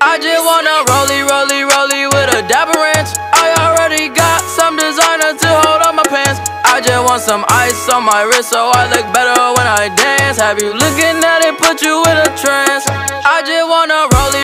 I just wanna rollie with a dapper ranch. I already got some designer to hold on my pants. I just want some ice on my wrist so I look better when I dance. Have you looking at it, put you in a trance. I just wanna rollie